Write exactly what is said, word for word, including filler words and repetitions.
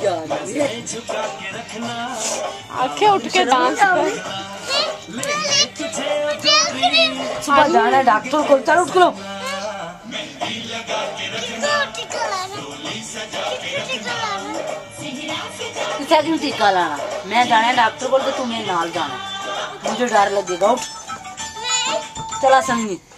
आंखें उठ के डांस कर। सुबह जाना है डॉक्टर को, चलो उठ लो। किसे क्यों टीका लाना? मैं जाना है डॉक्टर को, तो तुम्हें नाल जाना, मुझे डर लगेगा। उठ चला संगी।